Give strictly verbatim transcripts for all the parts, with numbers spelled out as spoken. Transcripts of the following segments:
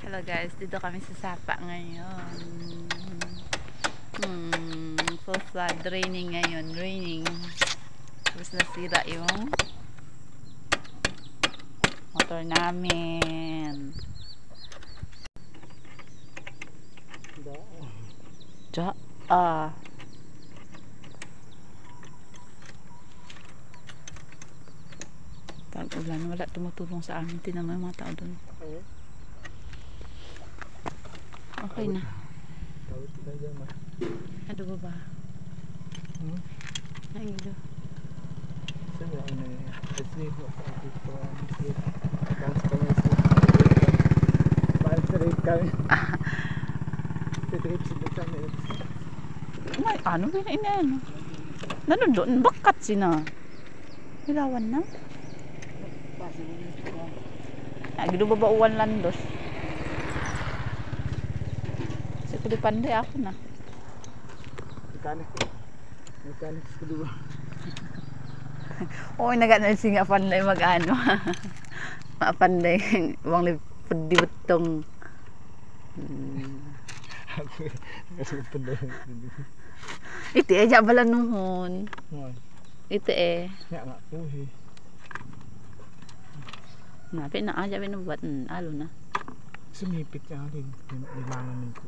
Hello guys, dito kami sa Sapa ngayon. Hmm, full flood, raining ngayon, raining. Tapos nasira yung motor namin. Ja, ah. Tag-ulan, wala tumutulong sa amin. Tingnan mo yung mga tao doon. Okay na. Ano ba ba? Hmm? Ay, ito. Saya ini asli itu asli dan sebenarnya paling sering kami trip sebentar ni. May ano ba na ina ano? Nandoon bakat sina. Hilawan na. Ah, gido ba ba uwan landos? Sa kundi panday ako na. Mekanik. Mekanik kedua. Oo, nagano singa panday mag-ano. Mapanday wang lipod di butong. Aku kasi panday. Iti eh jabala nuhon. Mo. Iti eh. Ya nga puhi. Napi na aja bin buat alo na. Sumipit niya rin nilangan nito.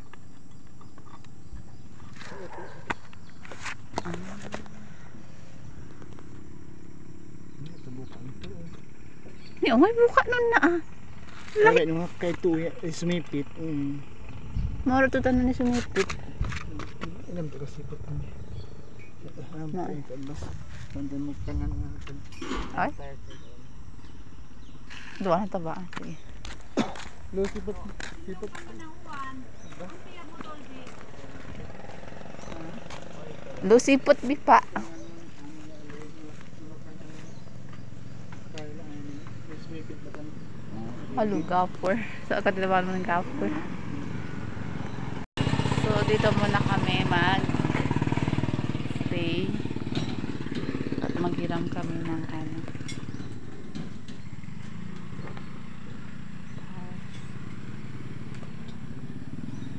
Ini terbuka itu. Ni oy buka nun na ah. Lagi nung kay tuya sumipit. Mm. Moro to tanan ni sumipit. Ilam to kasi put ni. Hampir kan mas. Tandan mo tangan natin. Ay. Doon na taba. Sige. Lo sipot sipot. Lo sipot bipa. Halo gapper. Sa so, katinabahan mo ng gapper. So dito muna kami mag stay at maghiram kami ng ano.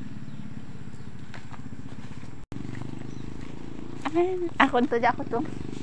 Ayan, ako to, ako to.